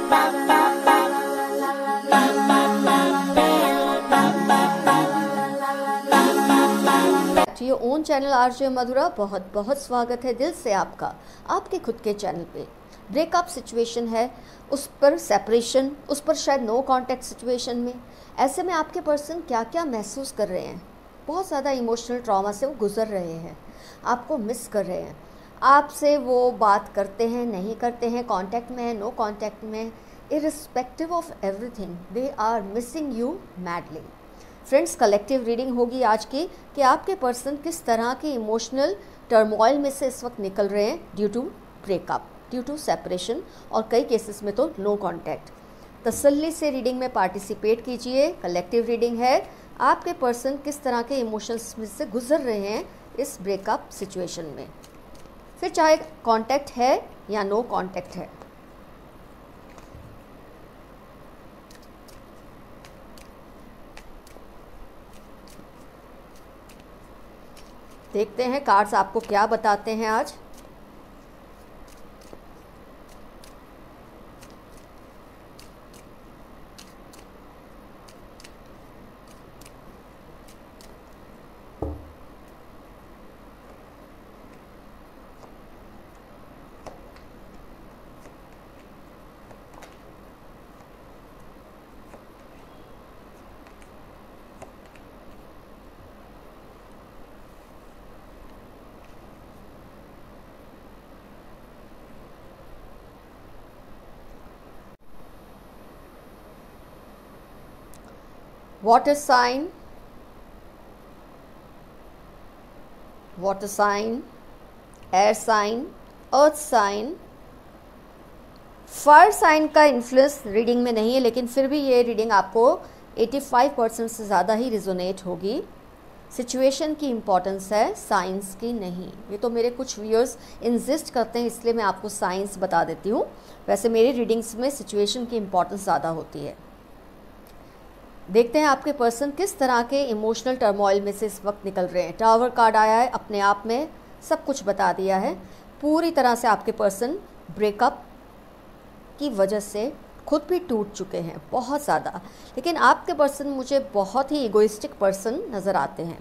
ये own channel RJ मधुरा, बहुत बहुत स्वागत है दिल से आपका आपके खुद के चैनल पे। ब्रेकअप सिचुएशन है, उस पर सेपरेशन, उस पर शायद नो कांटेक्ट सिचुएशन में, ऐसे में आपके पर्सन क्या क्या महसूस कर रहे हैं। बहुत ज़्यादा इमोशनल ट्रॉमा से वो गुजर रहे हैं, आपको मिस कर रहे हैं, आपसे वो बात करते हैं नहीं करते हैं, कांटेक्ट में है नो कांटेक्ट में, irrespective of everything they are missing you madly. Friends, collective reading होगी आज की कि आपके पर्सन किस तरह की इमोशनल टर्मोइल में से इस वक्त निकल रहे हैं due to breakup, due to separation और कई केसेस में तो नो कांटेक्ट। तसल्ली से रीडिंग में पार्टिसिपेट कीजिए। कलेक्टिव रीडिंग है, आपके पर्सन किस तरह के इमोशंस में से गुजर रहे हैं इस ब्रेकअप सिचुएशन में, फिर चाहे कांटेक्ट है या नो कांटेक्ट है। देखते हैं कार्ड्स आपको क्या बताते हैं आज। Water sign, air sign, earth sign, fire sign का इन्फ्लुएंस रीडिंग में नहीं है, लेकिन फिर भी ये रीडिंग आपको 85% से ज़्यादा ही रिजोनेट होगी। सिचुएशन की इम्पोर्टेंस है, साइंस की नहीं। ये तो मेरे कुछ व्यूअर्स इंसिस्ट करते हैं, इसलिए मैं आपको साइंस बता देती हूँ। वैसे मेरी रीडिंग्स में सिचुएशन की इम्पोर्टेंस ज़्यादा होती है। देखते हैं आपके पर्सन किस तरह के इमोशनल टर्मोइल में से इस वक्त निकल रहे हैं। टावर कार्ड आया है, अपने आप में सब कुछ बता दिया है। पूरी तरह से आपके पर्सन ब्रेकअप की वजह से खुद भी टूट चुके हैं बहुत ज़्यादा, लेकिन आपके पर्सन मुझे बहुत ही इगोइस्टिक पर्सन नज़र आते हैं।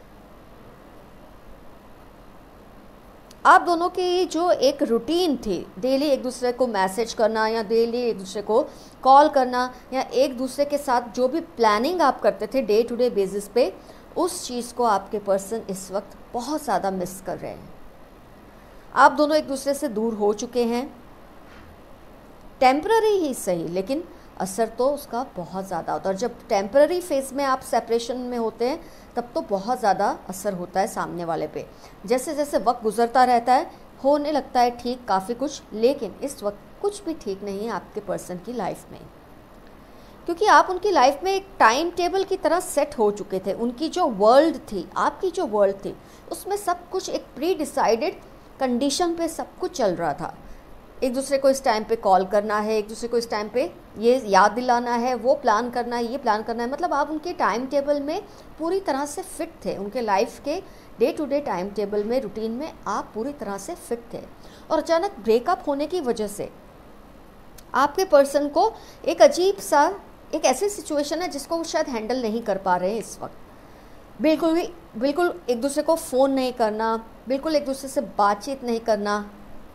आप दोनों की जो एक रूटीन थी, डेली एक दूसरे को मैसेज करना या डेली एक दूसरे को कॉल करना या एक दूसरे के साथ जो भी प्लानिंग आप करते थे डे टू डे बेसिस पे, उस चीज़ को आपके पर्सन इस वक्त बहुत ज़्यादा मिस कर रहे हैं। आप दोनों एक दूसरे से दूर हो चुके हैं, टेम्पररी ही सही, लेकिन असर तो उसका बहुत ज़्यादा होता है। और जब टेम्पररी फेज़ में आप सेपरेशन में होते हैं तब तो बहुत ज़्यादा असर होता है सामने वाले पे। जैसे जैसे वक्त गुजरता रहता है होने लगता है ठीक काफ़ी कुछ, लेकिन इस वक्त कुछ भी ठीक नहीं है आपके पर्सन की लाइफ में, क्योंकि आप उनकी लाइफ में एक टाइम टेबल की तरह सेट हो चुके थे। उनकी जो वर्ल्ड थी, आपकी जो वर्ल्ड थी, उसमें सब कुछ एक प्री डिसाइडेड कंडीशन पे सब कुछ चल रहा था। एक दूसरे को इस टाइम पे कॉल करना है, एक दूसरे को इस टाइम पे ये याद दिलाना है, वो प्लान करना है, ये प्लान करना है। मतलब आप उनके टाइम टेबल में पूरी तरह से फिट थे, उनके लाइफ के day to day time table में, रूटीन में आप पूरी तरह से फिट थे। और अचानक ब्रेकअप होने की वजह से आपके पर्सन को एक अजीब सा एक ऐसी सिचुएशन है जिसको वो शायद हैंडल नहीं कर पा रहे हैं इस वक्त। बिल्कुल एक दूसरे को फ़ोन नहीं करना, बिल्कुल एक दूसरे से बातचीत नहीं करना,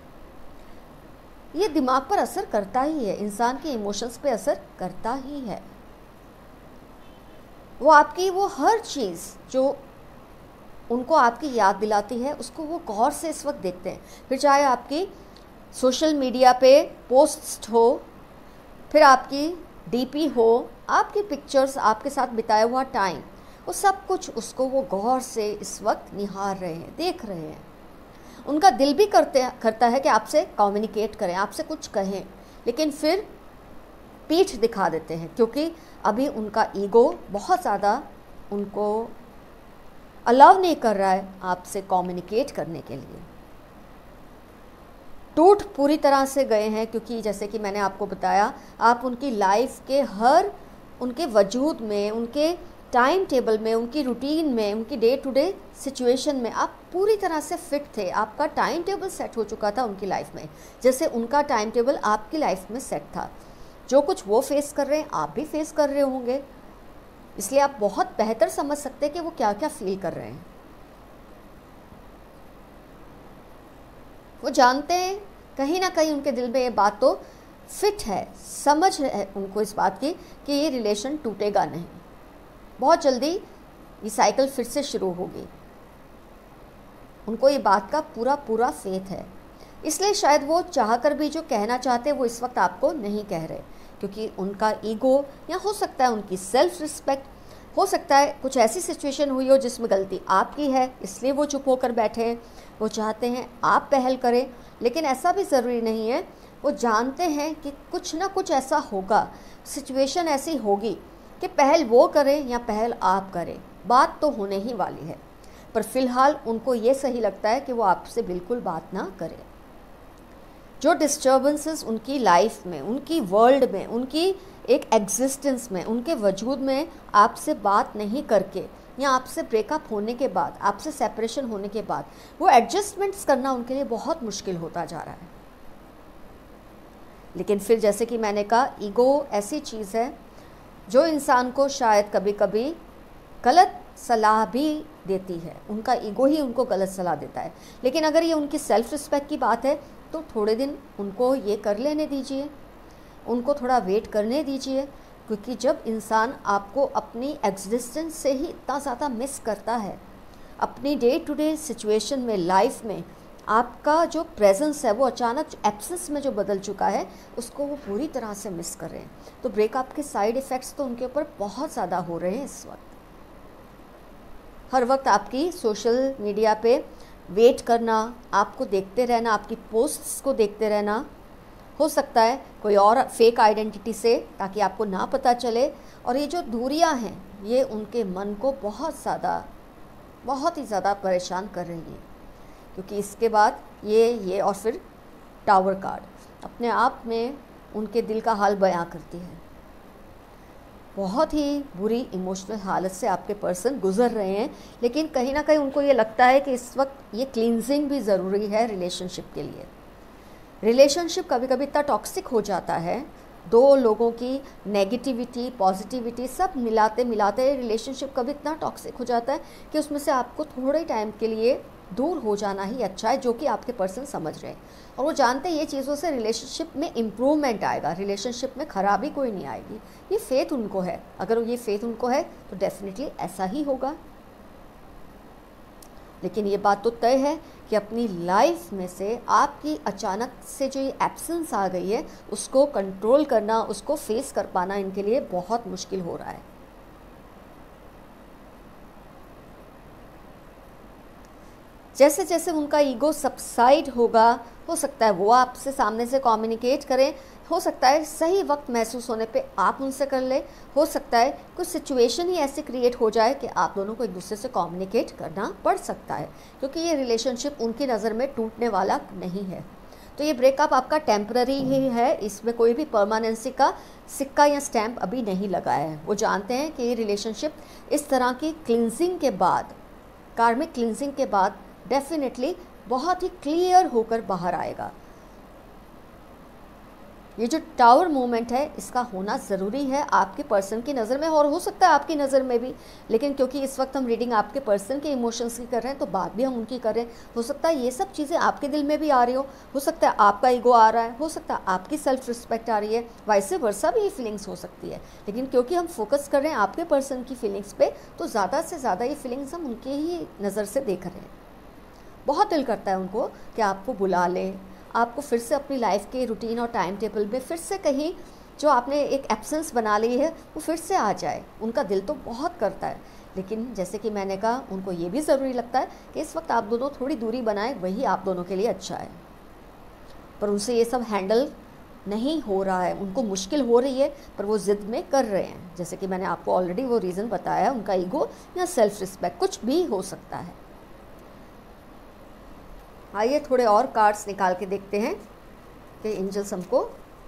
ये दिमाग पर असर करता ही है, इंसान के इमोशंस पे असर करता ही है। वो आपकी वो हर चीज़ जो उनको आपकी याद दिलाती है उसको वो गौर से इस वक्त देखते हैं। फिर चाहे आपकी सोशल मीडिया पे पोस्ट हो, फिर आपकी डीपी हो, आपकी पिक्चर्स, आपके साथ बिताया हुआ टाइम, वो सब कुछ उसको वो गौर से इस वक्त निहार रहे हैं, देख रहे हैं। उनका दिल भी करता है कि आपसे कम्युनिकेट करें, आपसे कुछ कहें, लेकिन फिर पीठ दिखा देते हैं, क्योंकि अभी उनका ईगो बहुत ज़्यादा उनको अलाउ नहीं कर रहा है आपसे कम्युनिकेट करने के लिए। टूट पूरी तरह से गए हैं, क्योंकि जैसे कि मैंने आपको बताया, आप उनकी लाइफ के हर उनके वजूद में, उनके टाइम टेबल में, उनकी रूटीन में, उनकी डे टू डे सिचुएशन में आप पूरी तरह से फिट थे। आपका टाइम टेबल सेट हो चुका था उनकी लाइफ में, जैसे उनका टाइम टेबल आपकी लाइफ में सेट था। जो कुछ वो फेस कर रहे हैं आप भी फेस कर रहे होंगे, इसलिए आप बहुत बेहतर समझ सकते हैं कि वो क्या क्या फील कर रहे हैं। वो जानते हैं कहीं ना कहीं उनके दिल में ये बात तो फिट है, समझ है उनको इस बात की कि ये रिलेशन टूटेगा नहीं, बहुत जल्दी ये साइकिल फिर से शुरू होगी। उनको ये बात का पूरा पूरा फेथ है, इसलिए शायद वो चाहकर भी जो कहना चाहते हैं वो इस वक्त आपको नहीं कह रहे, क्योंकि उनका ईगो या हो सकता है उनकी सेल्फ रिस्पेक्ट, हो सकता है कुछ ऐसी सिचुएशन हुई हो जिसमें गलती आपकी है, इसलिए वो चुप होकर बैठे हैं। वो चाहते हैं आप पहल करें, लेकिन ऐसा भी ज़रूरी नहीं है। वो जानते हैं कि कुछ ना कुछ ऐसा होगा, सिचुएशन ऐसी होगी कि पहल वो करें या पहल आप करें, बात तो होने ही वाली है। पर फिलहाल उनको ये सही लगता है कि वो आपसे बिल्कुल बात ना करें। जो डिस्टर्बेंसेस उनकी लाइफ में, उनकी वर्ल्ड में, उनकी एक एग्जिस्टेंस में, उनके वजूद में आपसे बात नहीं करके या आपसे ब्रेकअप होने के बाद, आपसे सेपरेशन होने के बाद वो एडजस्टमेंट्स करना उनके लिए बहुत मुश्किल होता जा रहा है। लेकिन फिर जैसे कि मैंने कहा, ईगो ऐसी चीज़ है जो इंसान को शायद कभी कभी गलत सलाह भी देती है। उनका ईगो ही उनको गलत सलाह देता है। लेकिन अगर ये उनकी सेल्फ रिस्पेक्ट की बात है तो थोड़े दिन उनको ये कर लेने दीजिए, उनको थोड़ा वेट करने दीजिए, क्योंकि जब इंसान आपको अपनी एग्जिस्टेंस से ही इतना ज़्यादा मिस करता है, अपनी डे टू डे सिचुएशन में, लाइफ में आपका जो प्रेजेंस है वो अचानक एब्सेंस में जो बदल चुका है, उसको वो पूरी तरह से मिस कर रहे हैं। तो ब्रेकअप के साइड इफ़ेक्ट्स तो उनके ऊपर बहुत ज़्यादा हो रहे हैं इस वक्त। हर वक्त आपकी सोशल मीडिया पे वेट करना, आपको देखते रहना, आपकी पोस्ट्स को देखते रहना, हो सकता है कोई और फेक आइडेंटिटी से, ताकि आपको ना पता चले। और ये जो दूरियां हैं ये उनके मन को बहुत ही ज़्यादा परेशान कर रही हैं, क्योंकि इसके बाद ये और फिर टावर कार्ड अपने आप में उनके दिल का हाल बयां करती है। बहुत ही बुरी इमोशनल हालत से आपके पर्सन गुजर रहे हैं, लेकिन कहीं ना कहीं उनको ये लगता है कि इस वक्त ये क्लींजिंग भी ज़रूरी है रिलेशनशिप के लिए। रिलेशनशिप कभी कभी इतना टॉक्सिक हो जाता है, दो लोगों की नेगेटिविटी पॉजिटिविटी सब मिलाते मिलाते रिलेशनशिप कभी इतना टॉक्सिक हो जाता है कि उसमें से आपको थोड़े टाइम के लिए दूर हो जाना ही अच्छा है, जो कि आपके पर्सन समझ रहे हैं। और वो जानते हैं ये चीज़ों से रिलेशनशिप में इम्प्रूवमेंट आएगा, रिलेशनशिप में ख़राबी कोई नहीं आएगी। ये फेथ उनको है, अगर ये फेथ उनको है तो डेफिनेटली ऐसा ही होगा। लेकिन ये बात तो तय है कि अपनी लाइफ में से आपकी अचानक से जो ये एब्सेंस आ गई है उसको कंट्रोल करना, उसको फेस कर पाना इनके लिए बहुत मुश्किल हो रहा है। जैसे जैसे उनका ईगो सबसाइड होगा, हो सकता है वो आपसे सामने से कम्युनिकेट करें, हो सकता है सही वक्त महसूस होने पे आप उनसे कर ले, हो सकता है कुछ सिचुएशन ही ऐसी क्रिएट हो जाए कि आप दोनों को एक दूसरे से कम्युनिकेट करना पड़ सकता है, क्योंकि ये रिलेशनशिप उनकी नज़र में टूटने वाला नहीं है। तो ये ब्रेकअप आपका टेम्पररी ही है, इसमें कोई भी परमानेंसी का सिक्का या स्टैम्प अभी नहीं लगा है। वो जानते हैं कि ये रिलेशनशिप इस तरह की क्लिनजिंग के बाद, कार्मिक क्लिनजिंग के बाद डेफिनेटली बहुत ही क्लियर होकर बाहर आएगा। ये जो टावर मूवमेंट है इसका होना ज़रूरी है आपके पर्सन की नज़र में, और हो सकता है आपकी नज़र में भी, लेकिन क्योंकि इस वक्त हम रीडिंग आपके पर्सन के इमोशंस की कर रहे हैं तो बात भी हम उनकी कर रहे हैं। हो सकता है ये सब चीज़ें आपके दिल में भी आ रही हो सकता है आपका ईगो आ रहा है, हो सकता है आपकी सेल्फ रिस्पेक्ट आ रही है, वाइसे वर्सा भी ये फीलिंग्स हो सकती है। लेकिन क्योंकि हम फोकस कर रहे हैं आपके पर्सन की फीलिंग्स पे, तो ज़्यादा से ज़्यादा ये फीलिंग्स हम उनके ही नज़र से देख रहे हैं। बहुत दिल करता है उनको कि आपको बुला लें, आपको फिर से अपनी लाइफ के रूटीन और टाइम टेबल में फिर से कहीं जो आपने एक एब्सेंस बना ली है वो फिर से आ जाए। उनका दिल तो बहुत करता है, लेकिन जैसे कि मैंने कहा उनको ये भी ज़रूरी लगता है कि इस वक्त आप दोनों थोड़ी दूरी बनाएं, वही आप दोनों के लिए अच्छा है। पर उनसे ये सब हैंडल नहीं हो रहा है, उनको मुश्किल हो रही है, पर वो ज़िद में कर रहे हैं। जैसे कि मैंने आपको ऑलरेडी वो रीज़न बताया, उनका ईगो या सेल्फ रिस्पेक्ट, कुछ भी हो सकता है। आइए थोड़े और कार्ड्स निकाल के देखते हैं कि एंजल्स हमको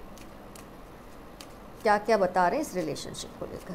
क्या क्या बता रहे हैं इस रिलेशनशिप को लेकर।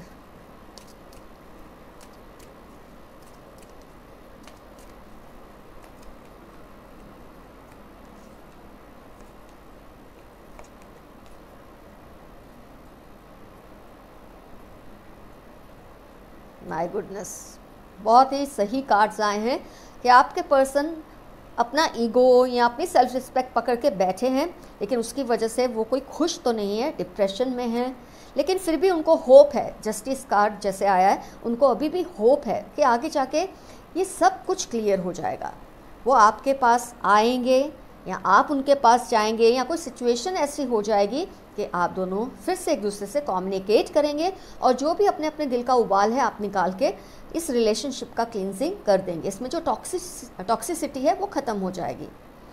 माय गुडनेस, बहुत ही सही कार्ड्स आए हैं कि आपके पर्सन अपना ईगो या अपनी सेल्फ रिस्पेक्ट पकड़ के बैठे हैं, लेकिन उसकी वजह से वो कोई खुश तो नहीं है, डिप्रेशन में है, लेकिन फिर भी उनको होप है। जस्टिस कार्ड जैसे आया है, उनको अभी भी होप है कि आगे जाके ये सब कुछ क्लियर हो जाएगा। वो आपके पास आएंगे या आप उनके पास जाएंगे, या कोई सिचुएशन ऐसी हो जाएगी कि आप दोनों फिर से एक दूसरे से कम्युनिकेट करेंगे और जो भी अपने अपने दिल का उबाल है आप निकाल के इस रिलेशनशिप का क्लींजिंग कर देंगे। इसमें जो टॉक्सिसिटी है वो ख़त्म हो जाएगी।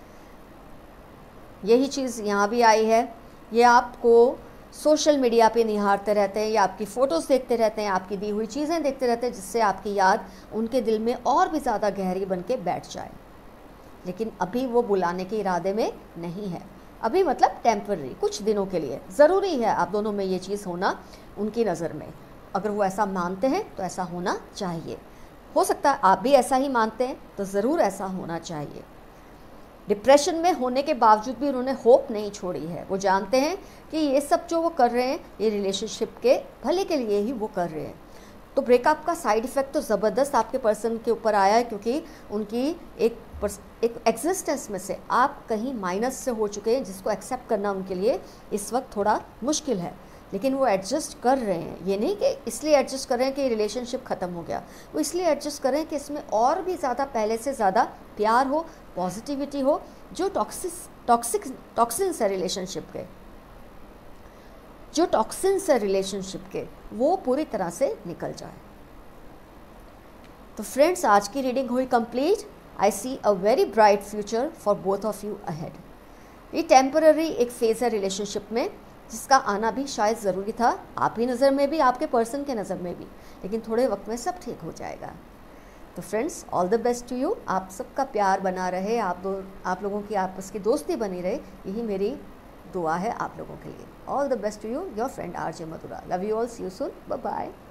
यही चीज़ यहाँ भी आई है। ये आपको सोशल मीडिया पे निहारते रहते हैं या आपकी फ़ोटोज़ देखते रहते हैं, आपकी दी हुई चीज़ें देखते रहते हैं, जिससे आपकी याद उनके दिल में और भी ज़्यादा गहरी बन के बैठ जाए। लेकिन अभी वो बुलाने के इरादे में नहीं है। अभी मतलब टेम्पररी, कुछ दिनों के लिए। ज़रूरी है आप दोनों में ये चीज़ होना उनकी नज़र में। अगर वो ऐसा मानते हैं तो ऐसा होना चाहिए। हो सकता है आप भी ऐसा ही मानते हैं, तो ज़रूर ऐसा होना चाहिए। डिप्रेशन में होने के बावजूद भी उन्होंने होप नहीं छोड़ी है। वो जानते हैं कि ये सब जो वो कर रहे हैं ये रिलेशनशिप के भले के लिए ही वो कर रहे हैं। तो ब्रेकअप का साइड इफ़ेक्ट तो ज़बरदस्त आपके पर्सन के ऊपर आया है, क्योंकि उनकी एक एग्जिस्टेंस में से आप कहीं माइनस से हो चुके हैं, जिसको एक्सेप्ट करना उनके लिए इस वक्त थोड़ा मुश्किल है। लेकिन वो एडजस्ट कर रहे हैं। ये नहीं कि इसलिए एडजस्ट कर रहे हैं कि रिलेशनशिप ख़त्म हो गया, वो इसलिए एडजस्ट कर रहे हैं कि इसमें और भी ज़्यादा, पहले से ज़्यादा प्यार हो, पॉजिटिविटी हो, जो टॉक्सिन्स है रिलेशनशिप के, जो टॉक्सिन्स है रिलेशनशिप के, वो पूरी तरह से निकल जाए। तो फ्रेंड्स, आज की रीडिंग हुई complete. I see a very bright future for both of you ahead. ये टेम्पररी एक फेज़ है रिलेशनशिप में, जिसका आना भी शायद ज़रूरी था, आप ही नज़र में भी, आपके पर्सन के नज़र में भी, लेकिन थोड़े वक्त में सब ठीक हो जाएगा। तो friends, all the best to you. आप सबका प्यार बना रहे, आप लोगों की आपस की दोस्ती बनी रहे, यही मेरी दुआ है आप लोगों के लिए। All the best to you, your friend RJ Madhura. Love you all, see you soon, bye bye.